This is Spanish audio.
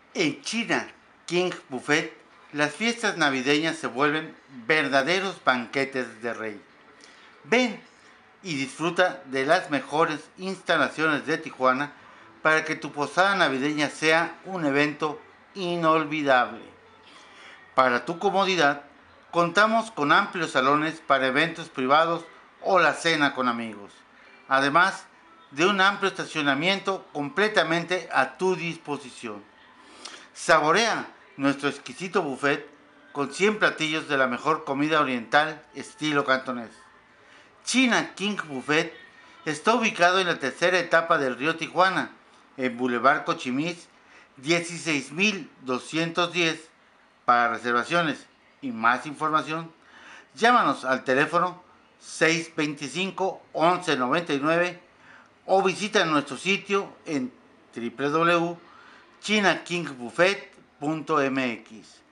En China King Buffet, las fiestas navideñas se vuelven verdaderos banquetes de rey. Ven y disfruta de las mejores instalaciones de Tijuana para que tu posada navideña sea un evento inolvidable. Para tu comodidad, contamos con amplios salones para eventos privados o la cena con amigos, además de un amplio estacionamiento completamente a tu disposición. Saborea nuestro exquisito buffet con 100 platillos de la mejor comida oriental estilo cantonés. China King Buffet está ubicado en la tercera etapa del río Tijuana, en Boulevard Cochimís 16210. Para reservaciones y más información, llámanos al teléfono 625-1199 o visita nuestro sitio en www.chinakingbuffet.mx.